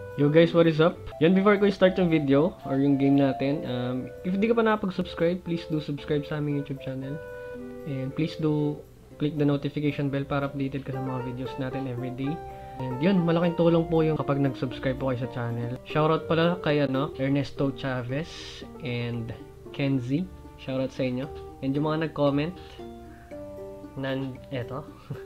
Yo guys, what is up? Yan, before ko start yung video or yung game natin, if hindi ka pa nakapag-subscribe, please do subscribe sa aming YouTube channel. And please do click the notification bell para updated ka sa mga videos natin everyday. And yun, malaking tulong po yung kapag nag-subscribe po kayo sa channel. Shoutout pala kay Ernesto Chavez and Kenzie. Shoutout sa inyo. And yung mga nag-comment, eto.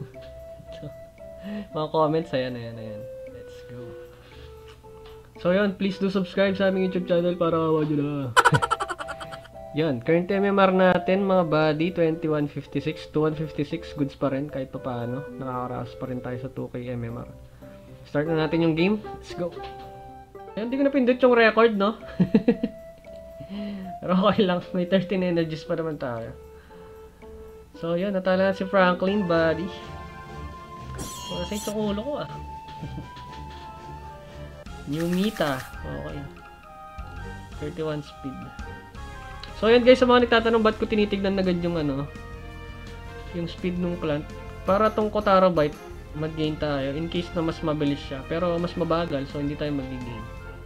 Mga comments, ayan. Let's go. So yun, please do subscribe sa aming YouTube channel para kawa nyo na. Yun, current MMR natin mga buddy, 2156, 2156, goods pa rin kahit pa paano. Nakakaraos pa rin tayo sa 2K MMR. Start na natin yung game, let's go. Ayun, hindi ko napindot yung record, no? Pero okay lang, may 13 energies pa naman tayo. So yun, natala na si Franklin, buddy. Masay sa ulo ko ah. New Mita. Okay. 31 speed. So yan guys, sa mga nagtatanong ba't ko tinitignan agad yung yung speed ng plant. Para tong Kotaro Bite, mag-gain tayo in case na mas mabilis siya. Pero mas mabagal, so hindi tayo mag-gain.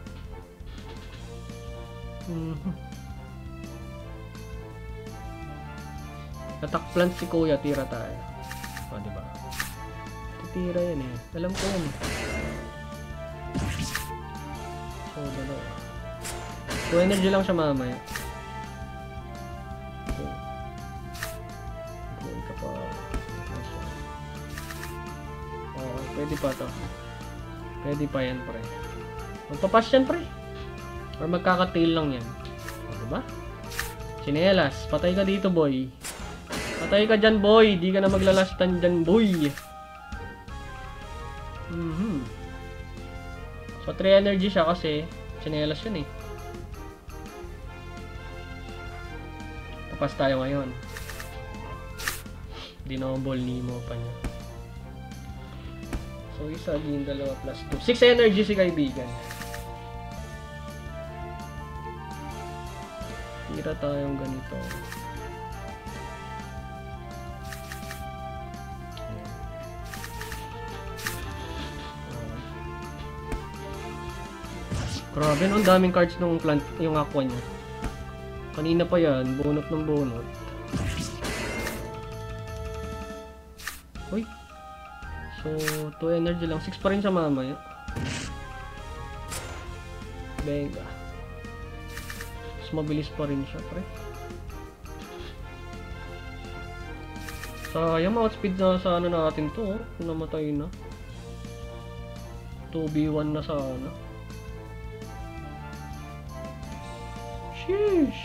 Attack plant si Kuya, tira tayo. O, diba? Titira yan eh. Alam ko yan eh. So, dalawa. 2 energy lang siya mamaya. Okay, ka pa. Okay, pwede pa to. Pwede pa yan, pre. Magpapas yan, pre. Or magkakatail lang yan. Diba? Chinelas, patay ka dito, boy. Patay ka dyan, boy. Di ka na maglalastan dyan, boy. So, 3 energy siya kasi chinelas yun eh. Tapas tayo ngayon. Dinoble Nemo pa niya. So, isa din, dalawa plus 2. 6 energy si kaibigan. Tira tayong ganito. Grabe, no? Ang daming cards nung plant, yung aqua niya. Kanina pa yan, bunot ng bunot. Uy. So, 2 energy lang. 6 pa rin siya mamaya. Venga. Mas mabilis pa rin siya, pre. Sayang, outspeed na sa natin to, oh. Namatay na. 2v1 na sana. Sheesh.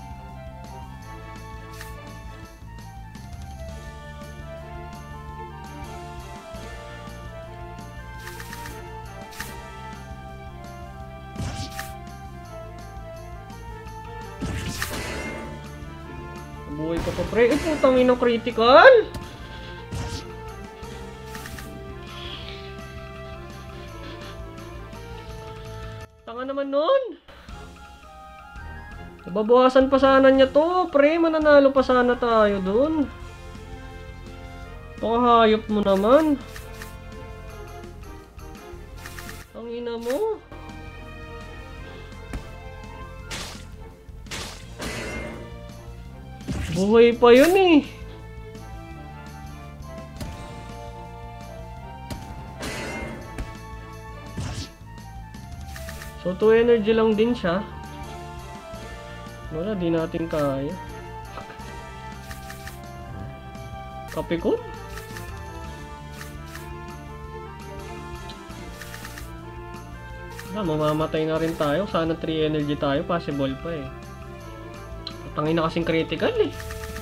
Buhay ka pa, pre. Eh, putang ina, critical. Tanga naman nun. Babawasan pa sana niya to, pre. Mananalo pa sana tayo dun. Pakahayop mo naman. Ang ina mo. Buhay pa yun eh. So 2 energy lang din siya. Wala, di natin kaya. Kape ko? Mamamatay na rin tayo. Sana 3 energy tayo. Possible pa eh. Tangin na kasing critical eh.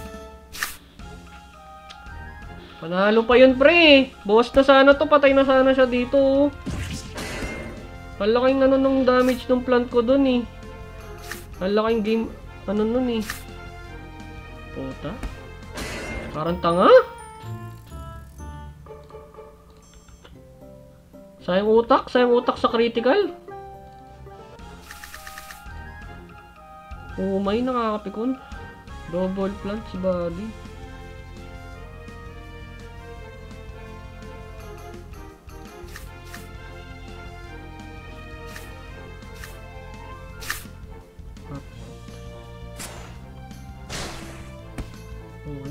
Panalo pa yun, pre. Boss na sana to. Patay na sana siya dito. Malaking nung damage ng plant ko dun eh. Malaking game. Nun eh. Puta. Parang tanga. Sayang utak sa critical. Umay, nakakapikon. Double plant si body.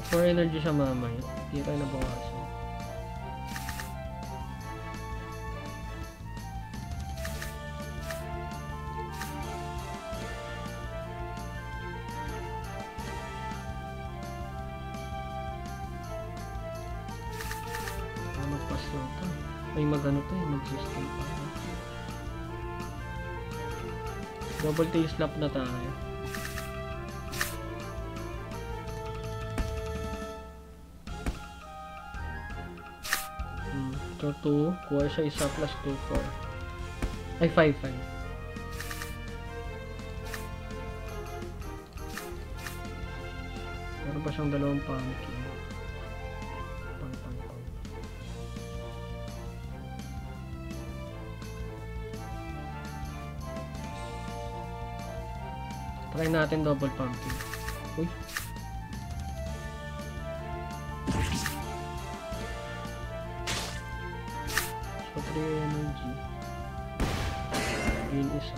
4 energy siya mamaya. Hindi tayo nabawasan. Magpas lang ito. May magano to, mag-system pa. Double tail slap na tayo. So 2, kuha siya isa plus 2, 4. Ay, 5, 5. Meron pa siyang dalawang pumpkin. Pang. Try natin double pumpkin. Uy. So 3 energy. Gain isa.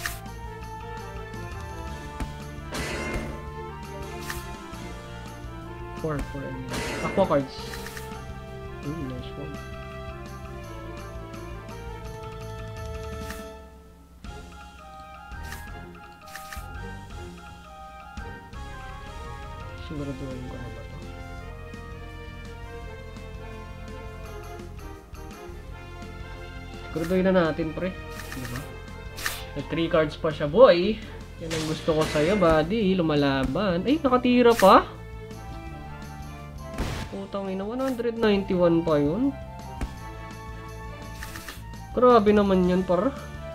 Four energy. Aqua cards. Nice one. Siguraduhin ko na ba ito? Siguraduhin na natin, pre. Diba? May 3 cards pa siya, boy. Yan ang gusto ko sa'yo, buddy. Lumalaban. Ay, nakatira pa? Putang ina, 191 pa yun. Grabe naman yan, par.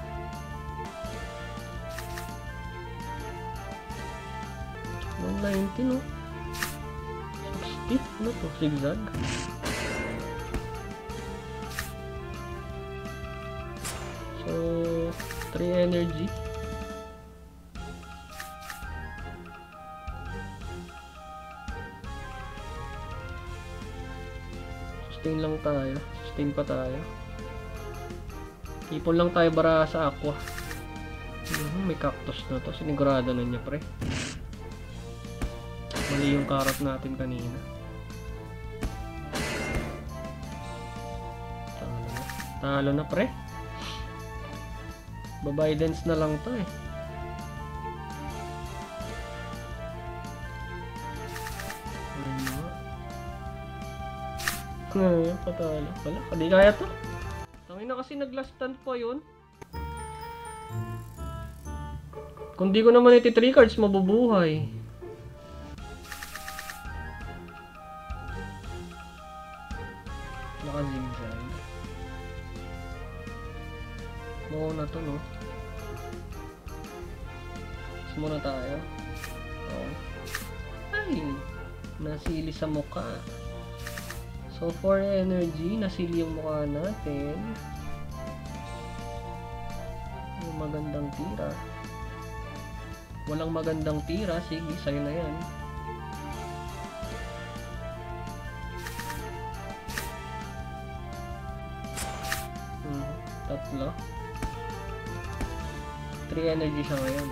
No? 60? Ano to? Zigzag? So, 3 energy. Sustain lang tayo. Sustain pa tayo. Ipon lang tayo para sa aqua. May cactus na to. Sinigurado na niya, pre. Mali yung carrot natin kanina. Talo na, pre. Babae dance na lang to eh. Patalo. Wala, hindi kaya to. Tangin na kasi nag-last stand pa yun. Kung di ko naman iti 3 cards, mabubuhay. Naka-zigzag. Oo na to, no? Mas muna tayo. Oh. Ay! Nasili sa mukha. So, 4 energy. Nasili yung mukha natin. Yung magandang tira. Walang magandang tira. Sige, sa'yo na yan. Tatlo. 3 energy siya ngayon.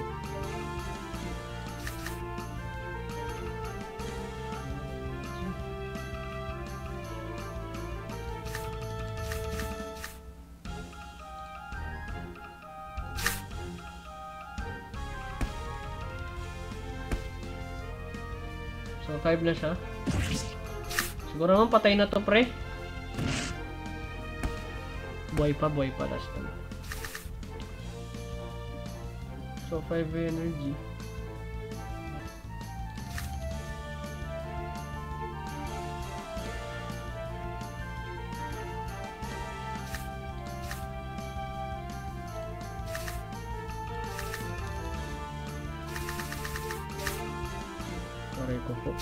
So 5 na siya. Siguro naman patay na to, pre. Buhay pa last time. So 5 energy. Aray ko po.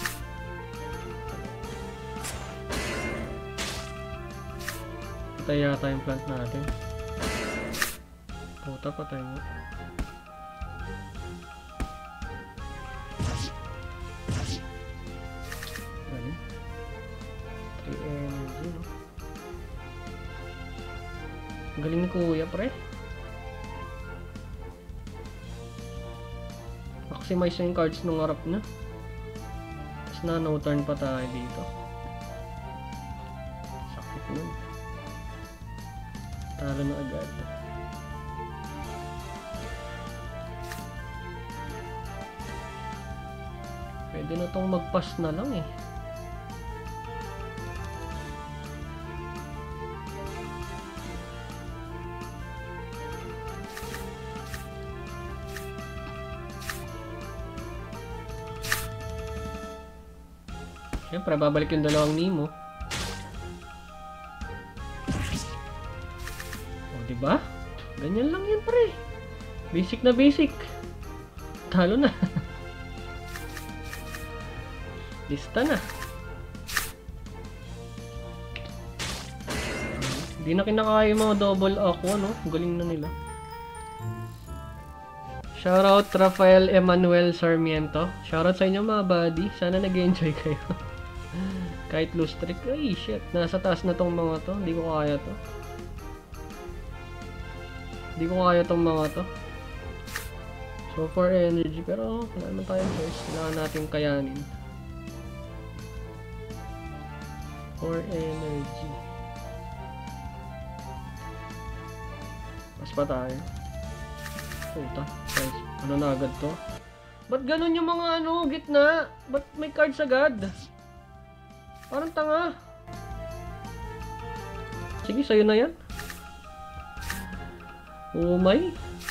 Patay yata yung plant natin. Puta, patay mo. Galing. 3 energy, no? Galing ni kuya, pre. Maximize yung cards nung harap na. Tapos na no turn pa tayo dito. Sakit nun. Talo na agad. Pwede na tong mag-pass na lang eh. Siyempre, babalik yung dalawang Nemo. O, diba? Ganyan lang yan, pre. Basic na basic. Talo na. Lista na. Hindi na kinakaya yung mga double aqua, no? Galing na nila. Shoutout Rafael Emmanuel Sarmiento. Shoutout sa inyo mga buddy. Sana nag-enjoy kayo. Kahit loose streak. Ay, shit. Nasa taas na tong mga to. Hindi ko kaya to. Hindi ko kaya tong mga to. So, for energy. Pero, wala naman tayong choice. Kailangan natin kayanin. For energy. Mas pa tayo. Puta. Guys, ano na agad to? Ba't ganun yung mga ano, gitna? Ba't may cards agad? Parang tanga. Sige, sa'yo na yan. Oh my.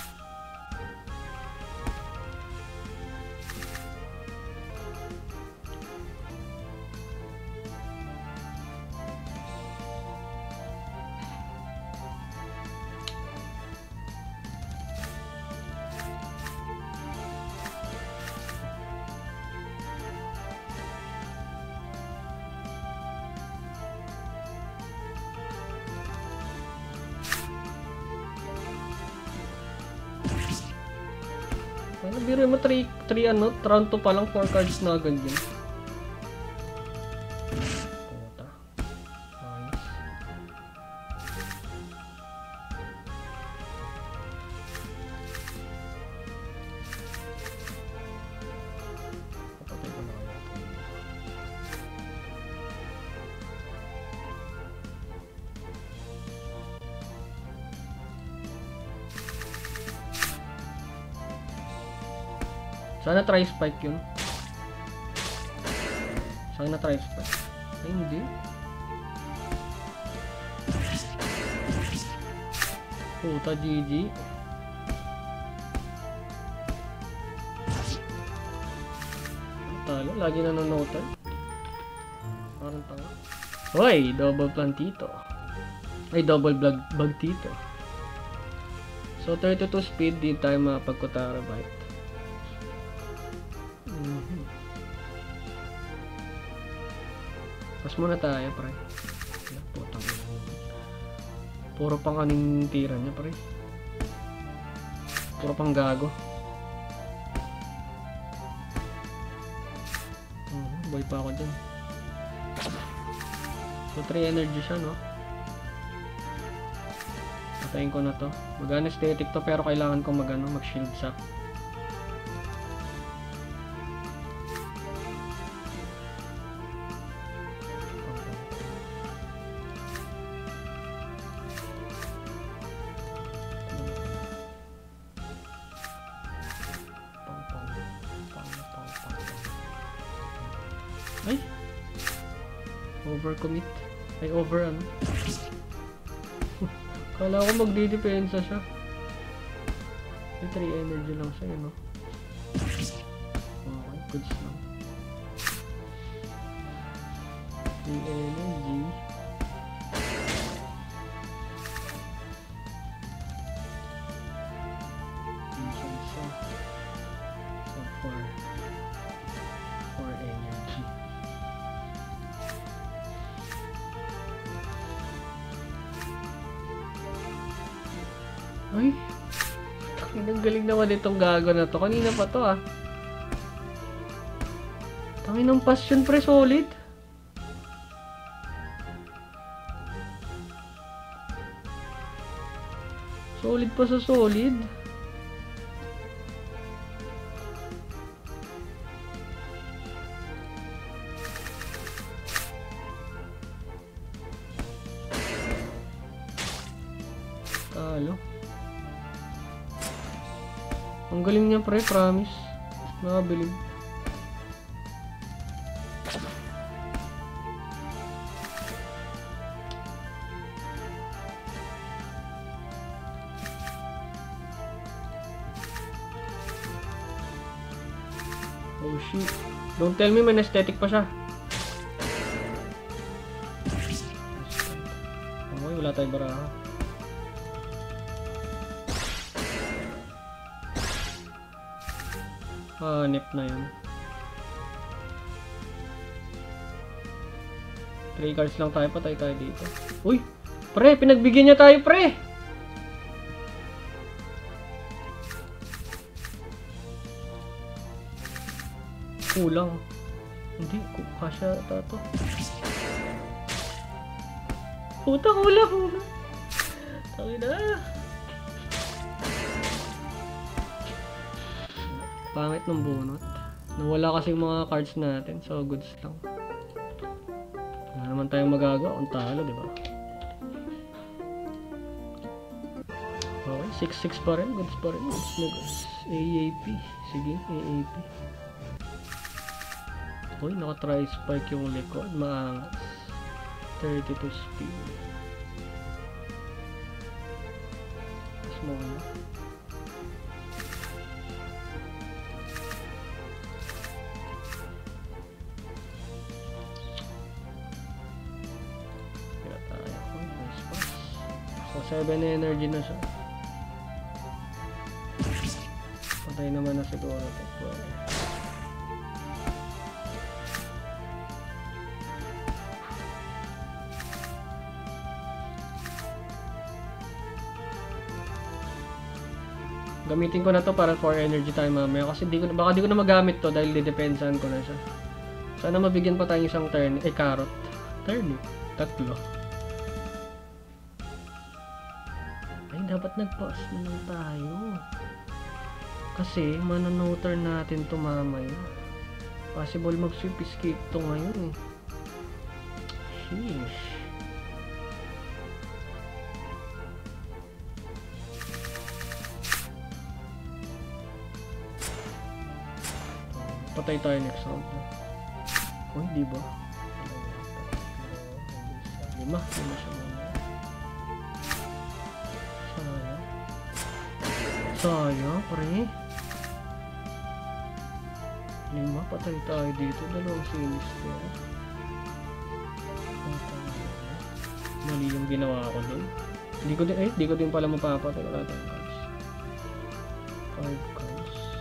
Ano, biro mo 3 ano, round 2 pa lang 4 cards na agad yun. Puta. Nice. Papatay ko na kaya. Sana try spike yun. Sana try spike. Ay, hindi. Puta, GG. Talo, lagi nanonotan. Parang tanga. Hoy, double plantito. Ay, double bug tito. So, 32 speed, di tayo mapagkutara bite. Pas muna tayo, pre. Putang ina. Puro pang aning tira niya, pre. Puro pang gago. Boy pa ako dyan. So 3 energy siya, no? Patayin ko na to. Mag-anesthetic to, pero kailangan ko mag-shield sack. Ay! Overcommit. Ay, over ano. Kala ko magdidepensa siya. May 3 energy lang siya, no? Okay, goods lang. 3 energy. So, 4 energy. Ay, ang galing naman itong gago na to. Kanina pa to, ah. Tangin ng passion, pre, solid. Solid pa sa solid. Ang galing niya pre, promise. Nakabilib. Oh shit. Don't tell me may aesthetic pa siya. Okay, wala tayong baraha. Hanip na yun. 3 cards lang tayo, patay tayo dito. Uy! Pre! Pinagbigyan niya tayo, pre! Kulang. Hindi, kasya tato. Puta, kulang! Tawin na! Pangit ng bunot. Nawala kasi yung mga cards natin, so goods lang. Wala naman tayong magagawa kung talo, di ba? Okay, 6-6 pa rin, goods pa rin. Goods na goods. AAP. Sige, AAP. Uy, naka-try spike yung likod. Maangas. 32 speed. Mas mo na. Kaya tayo. Nice pass. So, 7 energy na siya. Patay naman na siguro ito. Gamitin ko na to para for energy time mamaya kasi baka di ko na magamit to dahil didepensahan ko na siya. Sana mabigyan pa tayong isang carrot. Turnip. 3. Ay, dapat nag-pause na lang tayo. Kasi manonoter natin to mamaya. Possible mag-sweep escape to ngayon eh. Sheesh. Patay tayo next round. Uy, di ba? 5 siya muna. Sayang, pre. 5, patay tayo dito. 2 sinister. Mali yung ginawa ko dun. Hindi ko din pala mapapatay. Wala tayong cards. 5 cards.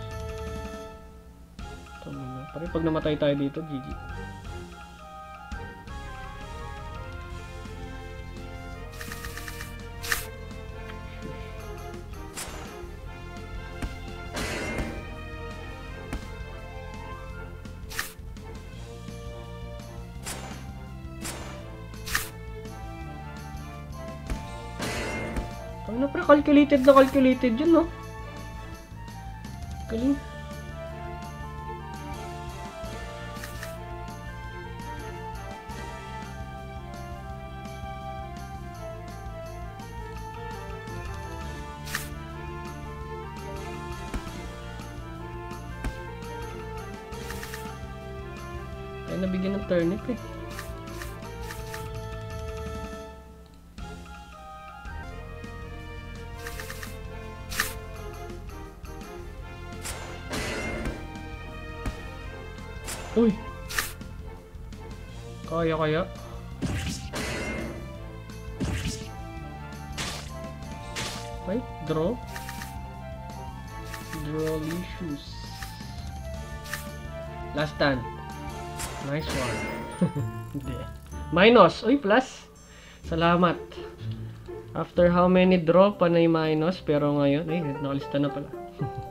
Pare, pag namatay tayo dito, GG. Ano pre, calculated yun, no? Galing. Ay, nabigyan ng turnip eh. Uy! Kaya. Ay, draw. Drawlicious. Last stand. Nice one. Hindi. Minus. Uy, plus. Salamat. After how many draw, panay minus. Pero ngayon, ay, nakalista na pala.